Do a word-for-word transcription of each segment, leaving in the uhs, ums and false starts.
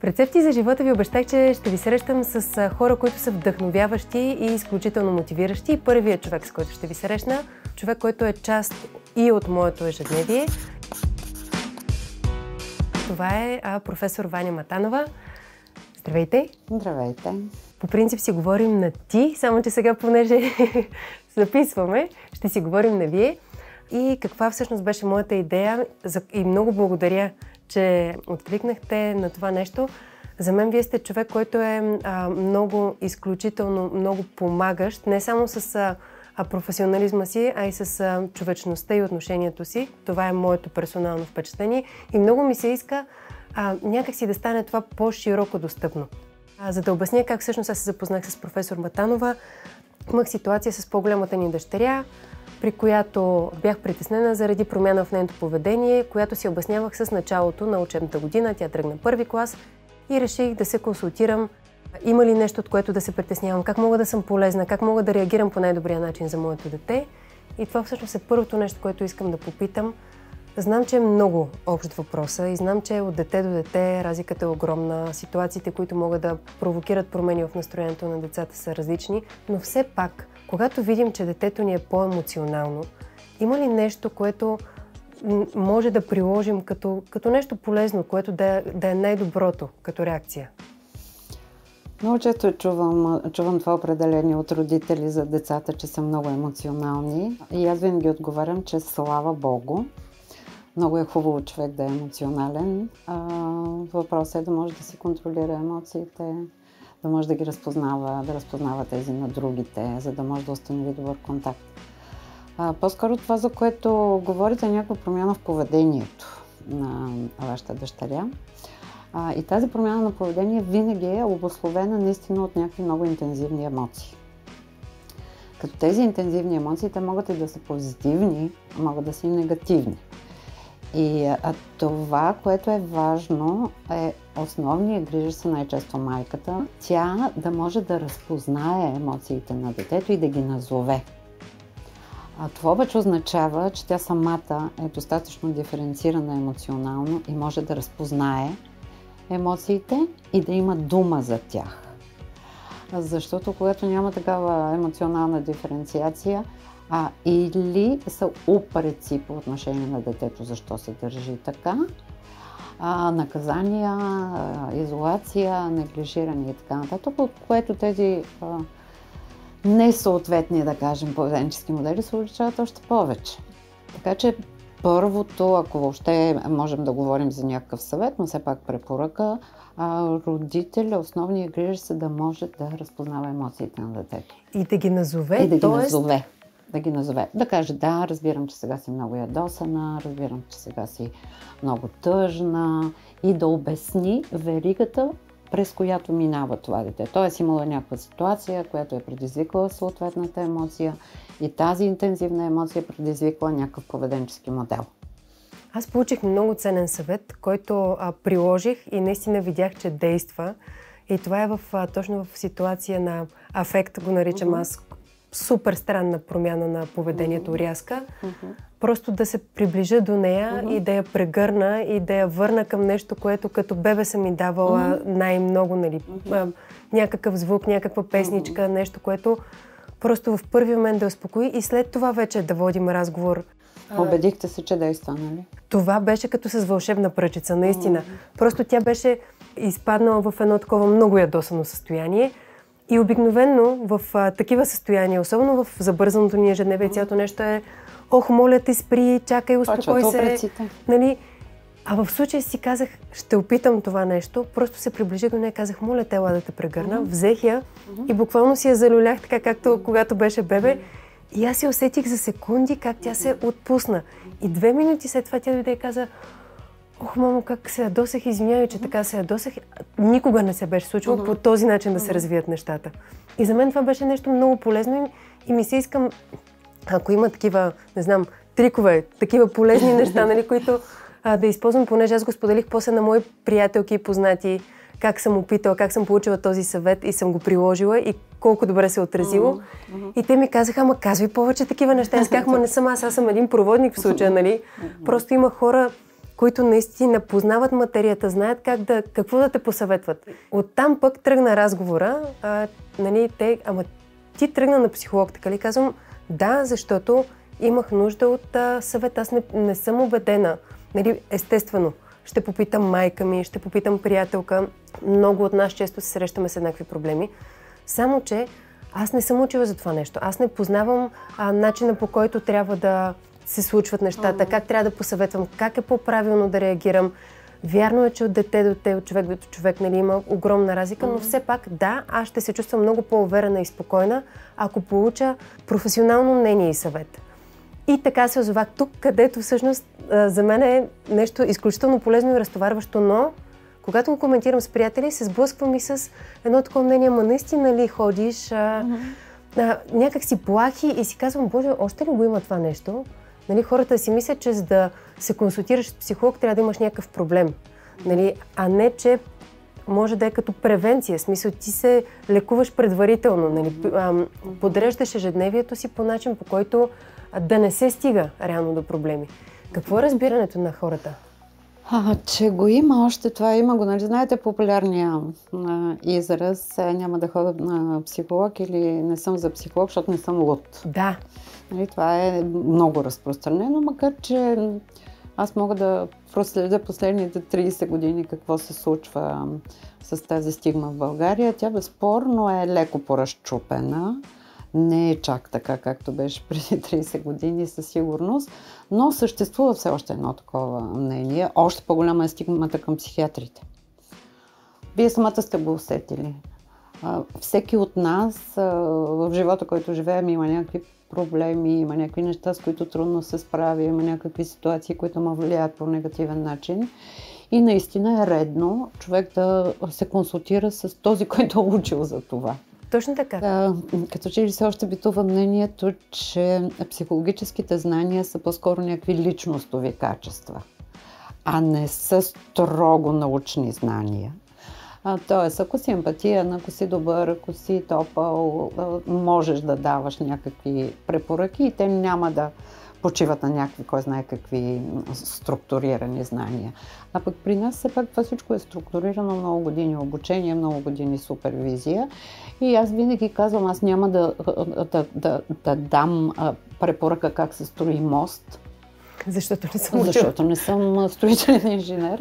Рецепти за живота ви обещах, че ще ви срещам с хора, които са вдъхновяващи и изключително мотивиращи. Първият човек, с който ще ви срещна, човек, който е част и от моето ежедневие. Това е а, професор Ваня Матанова. Здравейте! Здравейте! По принцип си говорим на ти, само че сега, понеже записваме, ще си говорим на вие. И каква всъщност беше моята идея, и много благодаря, че откликнахте на това нещо. За мен вие сте човек, който е а, много изключително, много помагащ, не само с а, а професионализма си, а и с а, човечността и отношението си. Това е моето персонално впечатление и много ми се иска а, някак си да стане това по-широко достъпно. А, за да обясня как всъщност аз се запознах с професор Матанова, имах ситуация с по-голямата ни дъщеря, при която бях притеснена заради промяна в нейното поведение, която си обяснявах с началото на учебната година. Тя тръгна първи клас и реших да се консултирам. Има ли нещо, от което да се притеснявам? Как мога да съм полезна? Как мога да реагирам по най-добрия начин за моето дете? И това всъщност е първото нещо, което искам да попитам. Знам, че е много общ въпроса и знам, че от дете до дете разликата е огромна. Ситуациите, които могат да провокират промени в настроението на децата, са различни, но все пак, когато видим, че детето ни е по-емоционално, има ли нещо, което може да приложим като, като нещо полезно, което да, да е най-доброто като реакция? Много често чувам, чувам това определение от родители за децата, че са много емоционални. И аз винаги отговарям, че слава Богу, много е хубаво човек да е емоционален. Въпросът е да може да си контролира емоциите, да може да ги разпознава, да разпознава тези на другите, за да може да установи добър контакт. А, по-скоро това, за което говорите, е някаква промяна в поведението на вашата дъщеря. А, и тази промяна на поведение винаги е обусловена наистина от някакви много интензивни емоции. Като тези интензивни емоции, те могат и да са позитивни, а могат да са и негативни. И а, това, което е важно, е основният грижа се най-често майката, тя да може да разпознае емоциите на детето и да ги назове. А това обаче означава, че тя самата е достатъчно диференцирана емоционално и може да разпознае емоциите и да има дума за тях. Защото когато няма такава емоционална диференциация, а или са упреци по отношение на детето, защо се държи така, а, наказания, а, изолация, неглижиране и така нататък, от което тези а, несъответни, да кажем, поведенчески модели се увеличават още повече. Така че първото, ако въобще можем да говорим за някакъв съвет, но все пак препоръка, а, родителя, основният грижа се да може да разпознава емоциите на детето. И да ги назове, и да ги тоест... назове. Да ги назове. Да каже, да, разбирам, че сега си много ядосана, разбирам, че сега си много тъжна и да обясни веригата, през която минава това дете. Тоест имала някаква ситуация, която е предизвикала съответната емоция и тази интензивна емоция е предизвикала някакъв поведенчески модел. Аз получих много ценен съвет, който а, приложих и наистина видях, че действа. И това е в, а, точно в ситуация на афект, го наричам mm-hmm. аз, супер странна промяна на поведението, mm-hmm. рязка. Mm-hmm. Просто да се приближа до нея mm-hmm. и да я прегърна и да я върна към нещо, което като бебе съм ми давала mm-hmm. най-много, нали, mm-hmm. някакъв звук, някаква песничка, mm-hmm. нещо, което просто в първи момент да успокои и след това вече да водим разговор. Убедихте се, че действа, нали? Това беше като с вълшебна пръчица, наистина. Mm-hmm. Просто тя беше изпаднала в едно такова много ядосано състояние. И обикновено в а, такива състояния, особено в забързаното ни ежедневие, цялото нещо е ох, моля те, спри, чакай, успокой се. Нали? А в случая си казах, ще опитам това нещо, просто се приближих до нея, казах, моля те, ела да те прегърна, mm-hmm. взех я mm-hmm. и буквално си я залюлях, така както mm-hmm. когато беше бебе. Mm-hmm. И аз я усетих за секунди как тя се отпусна. И две минути след това тя дойде и каза, ох, мамо, как се ядосах, извинявай, че така се ядосах. Никога не се беше случило uh-huh. по този начин да се развият нещата. И за мен това беше нещо много полезно и ми се искам, ако има такива, не знам, трикове, такива полезни неща, нали, които а, да използвам, понеже аз го споделих после на мои приятелки и познати, как съм опитала, как съм получила този съвет и съм го приложила и колко добре се е отразило. Uh-huh. Uh-huh. И те ми казаха, ама казвай повече такива неща. Аз казах, ма не съм аз, аз съм един проводник в случая, нали. Uh-huh. Просто има хора, които наистина познават материята, знаят как да, какво да те посъветват. Оттам пък тръгна разговора, а, нали, те, ама ти тръгна на психолог, така ли? Казвам, да, защото имах нужда от а, съвет. Аз не, не съм убедена. Нали, естествено, ще попитам майка ми, ще попитам приятелка. Много от нас често се срещаме с еднакви проблеми. Само, че аз не съм учила за това нещо. Аз не познавам а, начина, по който трябва да се случват нещата, mm-hmm. как трябва да посъветвам, как е по-правилно да реагирам. Вярно е, че от дете до те, от човек до човек, нали, има огромна разлика, mm-hmm. но все пак, да, аз ще се чувствам много по-уверена и спокойна, ако получа професионално мнение и съвет. И така се озовах тук, където всъщност за мен е нещо изключително полезно и разтоварващо, но когато го коментирам с приятели, се сблъсквам и с едно такова мнение, ма наистина ли ходиш, а, mm-hmm. а, някак си плахи и си казвам, боже, още ли го има това нещо? Нали, хората си мислят, че за да се консултираш с психолог, трябва да имаш някакъв проблем. Нали, а не, че може да е като превенция. В смисъл, ти се лекуваш предварително. Нали, подреждаш ежедневието си по начин, по който да не се стига реално до проблеми. Какво е разбирането на хората? А, че го има още това, има го, нали знаете популярния а, израз, няма да ходя на психолог или не съм за психолог, защото не съм луд. Да. Нали, това е много разпространено, макар че аз мога да проследя последните трийсет години какво се случва с тази стигма в България. Тя безспорно е леко поразчупена. Не е чак така, както беше преди трийсет години със сигурност, но съществува все още едно такова мнение. Още по-голяма е стигмата към психиатрите. Вие самата сте го усетили. Всеки от нас в живота, който живеем, има някакви проблеми, има някакви неща, с които трудно се справи, има някакви ситуации, които му влияят по негативен начин. И наистина е редно човек да се консултира с този, който е учил за това. Точно така. Да, като че ли все още битува мнението, че психологическите знания са по-скоро някакви личностови качества, а не са строго научни знания. А, тоест, ако си емпатиен, ако си добър, ако си топъл, можеш да даваш някакви препоръки и те няма да почиват на някакви, кой знае какви структурирани знания. А пък при нас все пак това всичко е структурирано, много години обучение, много години супервизия. И аз винаги казвам, аз няма да, да, да, да дам препоръка как се строи мост. Защото не съм Защото не съм строителен инженер.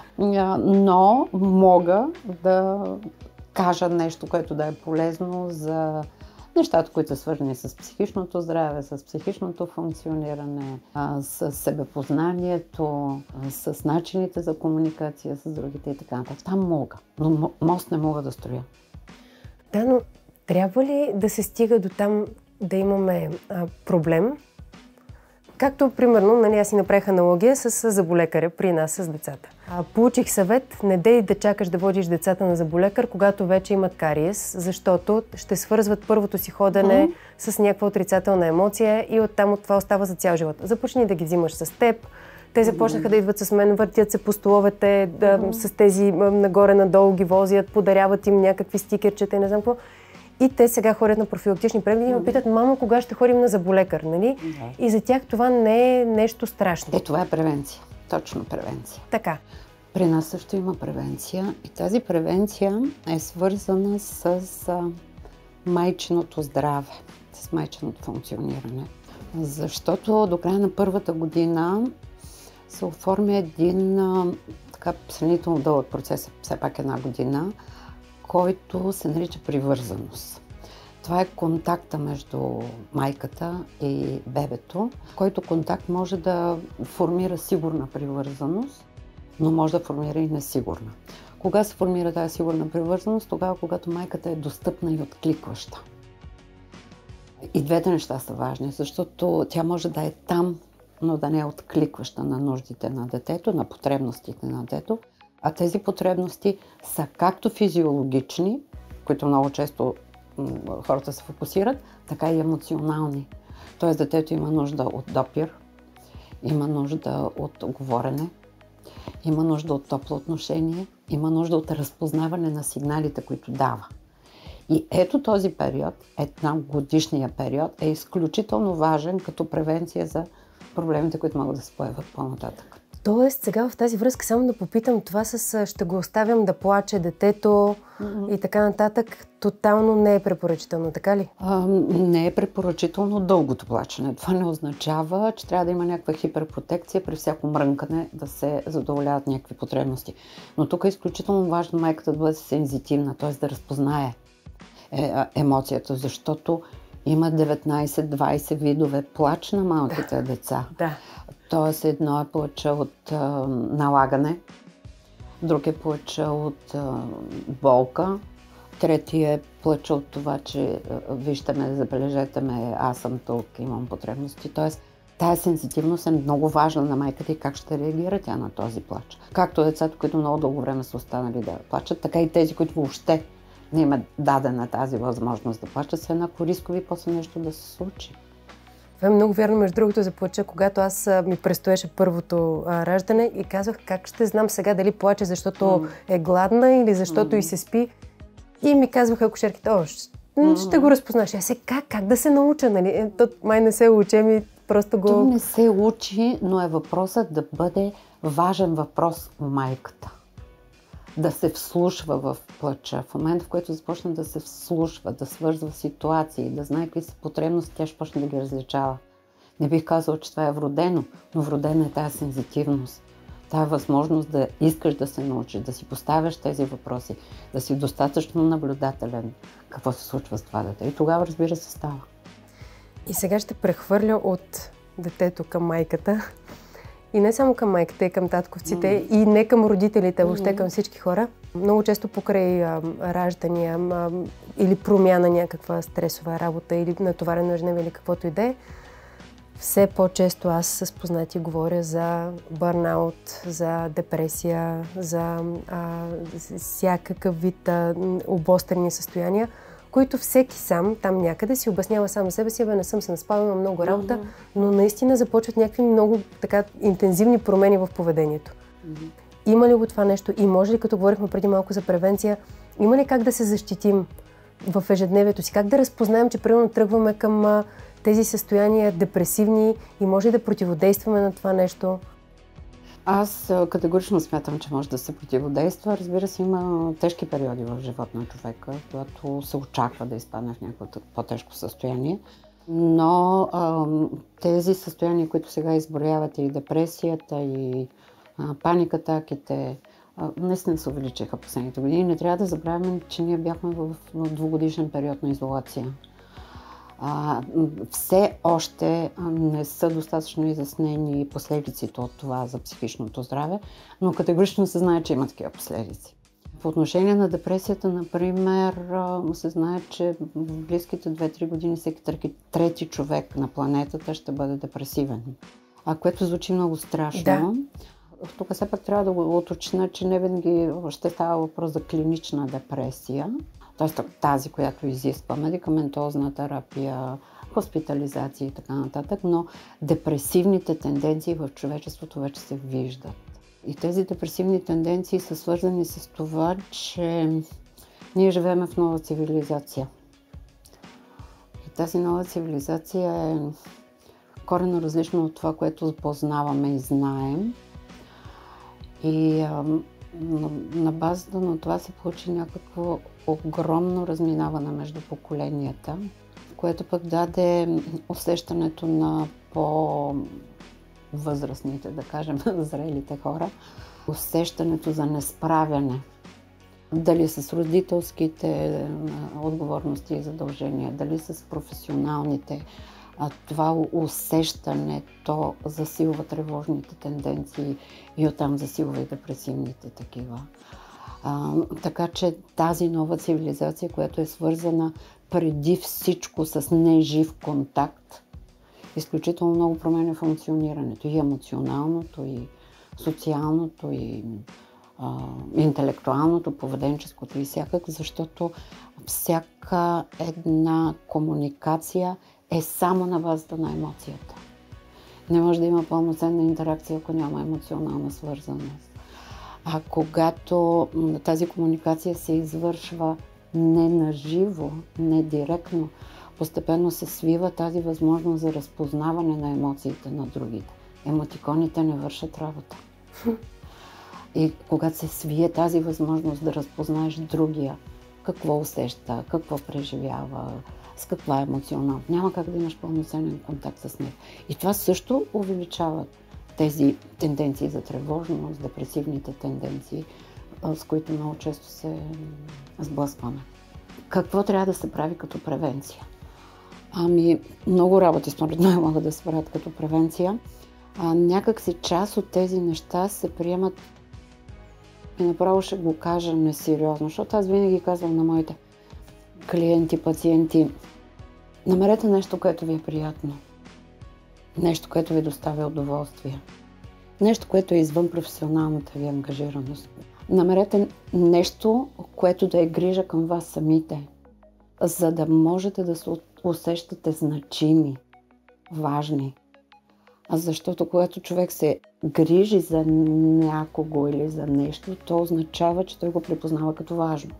Но мога да кажа нещо, което да е полезно за нещата, които са свързани с психичното здраве, с психичното функциониране, с себепознанието, с начините за комуникация с другите и така нататък. Там мога, но мост не мога да строя. Да, но трябва ли да се стига до там да имаме а, проблем? Както, примерно, нали, аз си направих аналогия с зъболекаря при нас с децата. А, получих съвет, не дей да чакаш да водиш децата на зъболекар, когато вече имат кариес, защото ще свързват първото си ходене mm-hmm. с някаква отрицателна емоция и оттам от това остава за цял живот. Започни да ги взимаш с теб. Те започнаха mm-hmm. да идват с мен, въртят се по столовете, да, mm-hmm. с тези нагоре-надолу ги возят, подаряват им някакви стикерчета и не знам какво. И те сега ходят на профилактични прегледи и ме питат, мамо, кога ще ходим на зъболекар, нали? Да. И за тях това не е нещо страшно. Е, това е превенция. Точно превенция. Така. При нас също има превенция и тази превенция е свързана с а, майчиното здраве, с майчиното функциониране. Защото до края на първата година се оформя един а, така сравнително дълъг процес, все пак една година, който се нарича привързаност. Това е контакта между майката и бебето, който контакт може да формира сигурна привързаност, но може да формира и несигурна. Кога се формира тази сигурна привързаност? Тогава, когато майката е достъпна и откликваща. И двете неща са важни, защото тя може да е там, но да не е откликваща на нуждите на детето, на потребностите на детето. А тези потребности са както физиологични, които много често хората се фокусират, така и емоционални. Тоест детето има нужда от допир, има нужда от говорене, има нужда от топло отношение, има нужда от разпознаване на сигналите, които дава. И ето този период, една годишния период, е изключително важен като превенция за проблемите, които могат да се появят по-нататък. Тоест, сега в тази връзка само да попитам, това с ще го оставям да плаче детето mm-hmm. и така нататък, тотално не е препоръчително, така ли? А, не е препоръчително дългото плачене. Това не означава, че трябва да има някаква хиперпротекция при всяко мрънкане да се задоволяват някакви потребности. Но тук е изключително важно майката да бъде сензитивна, т.е. да разпознае е, емоцията, защото има деветнайсет-двайсет видове плач на малките деца. Да. Тоест едно е плача от а, налагане, друг е плача от а, болка, трети е плача от това, че а, вижте ме, забележете ме, аз съм тук, имам потребности. Тоест тая сензитивност е много важна на майката и как ще реагира тя на този плач. Както децата, които много дълго време са останали да плачат, така и тези, които въобще не им е дадена тази възможност да плачат, са еднакво рискови после нещо да се случи. Това е много вярно, между другото, за плача, когато аз а, ми предстоеше първото а, раждане и казвах как ще знам сега дали плаче, защото mm. е гладна или защото mm. и се спи. И ми казваха акушерките, о, ще, mm. ще го разпознаеш. Аз се как, как да се науча, нали? Е, то май не се учи, ми просто го... То не се учи, но е въпросът да бъде важен въпрос у майката. Да се вслушва в плача. В момента, в който започне да се вслушва, да свързва ситуации, да знае какви са потребности, тя ще почне да ги различава. Не бих казала, че това е вродено, но вродена е тази сензитивност. Тая възможност да искаш да се научиш, да си поставяш тези въпроси, да си достатъчно наблюдателен какво се случва с това дете. И тогава, разбира се, става. И сега ще прехвърля от детето към майката. И не само към майката, и към татковците, mm. и не към родителите, въобще mm. към всички хора. Много често покрай а, раждания а, или промяна някаква стресова работа или натоварено ежедневие или каквото и да е, все по-често аз с познати говоря за бърнаут, за депресия, за а, всякакъв вид а, обострени състояния, които всеки сам, там някъде си обяснява сам за себе си, бе, не съм се наспала, имам много работа, mm-hmm. но наистина започват някакви много така интензивни промени в поведението. Mm-hmm. Има ли го това нещо и може ли, като говорихме преди малко за превенция, има ли как да се защитим в ежедневието си? Как да разпознаем, че примерно тръгваме към а, тези състояния депресивни и може да противодействаме на това нещо? Аз категорично смятам, че може да се противодейства. Разбира се, има тежки периоди в живота на човека, когато се очаква да изпадне в някакво по-тежко състояние. Но а, тези състояния, които сега изброявате, и депресията, и а, паникатаките, наистина се увеличиха последните години. Не трябва да забравяме, че ние бяхме в двугодишен период на изолация. А, все още не са достатъчно изяснени последиците от това за психичното здраве, но категорично се знае, че има такива последици. По отношение на депресията, например, се знае, че в близките две-три години всеки трети човек на планетата ще бъде депресивен. А което звучи много страшно. Да. Тук все пак трябва да го уточня, че не винаги ще става въпрос за клинична депресия. Т.е. тази, която изисква медикаментозна терапия, хоспитализация и така нататък, но депресивните тенденции в човечеството вече се виждат. И тези депресивни тенденции са свързани с това, че ние живеем в нова цивилизация. И тази нова цивилизация е коренно различна от това, което познаваме и знаем. И на базата на това се получи някакво огромно разминаване между поколенията, което пък даде усещането на по-възрастните, да кажем, зрелите хора, усещането за несправяне. Дали с родителските отговорности и задължения, дали с професионалните. А това усещане, то засилва тревожните тенденции и оттам засилва и депресивните такива. А, така че тази нова цивилизация, която е свързана преди всичко с нежив контакт, изключително много променя функционирането, и емоционалното, и социалното, и а, интелектуалното, поведенческото и всякак, защото всяка една комуникация е само на базата на емоцията. Не може да има пълноценна интеракция, ако няма емоционална свързаност. А когато тази комуникация се извършва не наживо, не директно, постепенно се свива тази възможност за разпознаване на емоциите на другите. Емотиконите не вършат работа. И когато се свие тази възможност да разпознаеш другия, какво усеща, какво преживява, с каква емоционалност, няма как да имаш пълноценен контакт с него. И това също увеличава тези тенденции за тревожност, депресивните тенденции, с които много често се сблъскваме. Какво трябва да се прави като превенция? Ами, много работи според мен могат да се правят като превенция. А, някак си част от тези неща се приемат и направо ще го кажа несериозно, защото аз винаги казвам на моите клиенти, пациенти, намерете нещо, което ви е приятно. Нещо, което ви доставя удоволствие. Нещо, което е извън професионалната ви ангажираност. Намерете нещо, което да е грижа към вас самите, за да можете да се усещате значими, важни. А защото когато човек се грижи за някого или за нещо, то означава, че той го припознава като важно.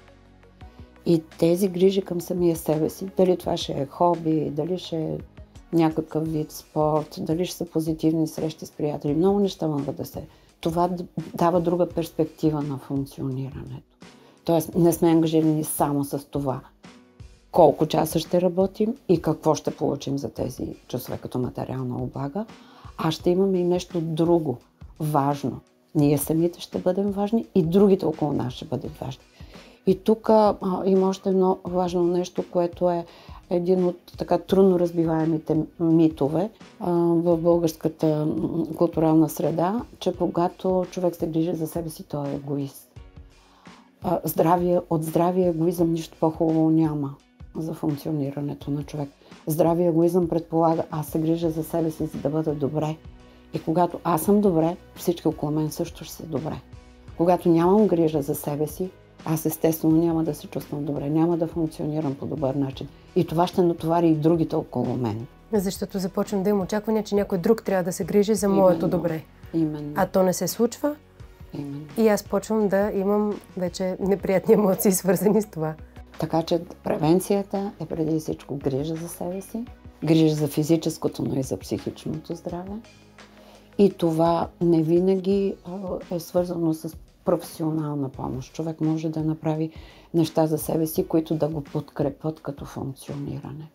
И тези грижи към самия себе си, дали това ще е хоби, дали ще е някакъв вид спорт, дали ще са позитивни срещи с приятели, много неща могат да се. Това дава друга перспектива на функционирането. Тоест не сме ангажирани само с това колко часа ще работим и какво ще получим за тези часове като материална облага, а ще имаме и нещо друго, важно. Ние самите ще бъдем важни и другите около нас ще бъдат важни. И тук а, има още едно важно нещо, което е един от така трудно разбиваемите митове а, в българската културална среда, че когато човек се грижи за себе си, той е егоист. А, здравия, от здравия егоизъм нищо по-хубаво няма за функционирането на човек. Здравия егоизъм предполага, аз се грижа за себе си, за да бъда добре. И когато аз съм добре, всички около мен също ще са добре. Когато нямам грижа за себе си, аз естествено няма да се чувствам добре, няма да функционирам по добър начин. И това ще натовари и другите около мен. Защото започвам да имам очаквания, че някой друг трябва да се грижи за моето Именно. добре. Именно. А то не се случва. Именно. И аз почвам да имам вече неприятни емоции, свързани с това. Така че превенцията е преди всичко грижа за себе си, грижа за физическото, но и за психичното здраве. И това не винаги е свързано с професионална помощ. Човек може да направи неща за себе си, които да го подкрепят като функциониране.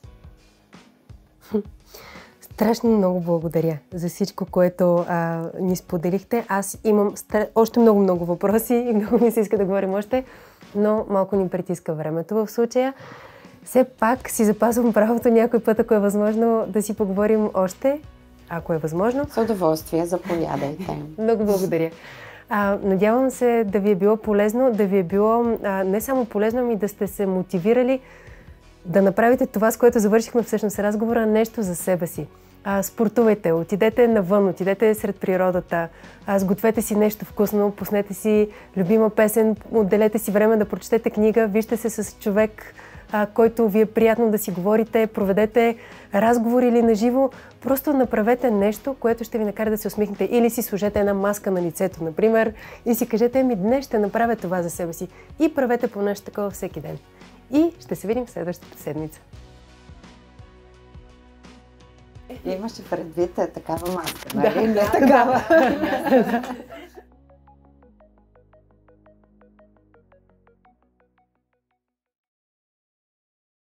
Страшно много благодаря за всичко, което а, ни споделихте. Аз имам стра... още много-много въпроси и много ми се иска да говорим още, но малко ни притиска времето в случая. Все пак си запазвам правото някой път, ако е възможно, да си поговорим още, ако е възможно. С удоволствие, заповядайте. Много благодаря. А, надявам се да ви е било полезно, да ви е било а, не само полезно, ами да сте се мотивирали да направите това, с което завършихме всъщност разговора, нещо за себе си. А, спортувайте, отидете навън, отидете сред природата, а, сгответе си нещо вкусно, пуснете си любима песен, отделете си време да прочетете книга, вижте се с човек, а, който ви е приятно да си говорите, проведете разговор или наживо, просто направете нещо, което ще ви накара да се усмихнете. Или си сложете една маска на лицето, например, и си кажете, ми днес ще направя това за себе си. И правете по нещо такова всеки ден. И ще се видим в следващата седмица. Имаше предвид такава маска, нали? Да, не такава.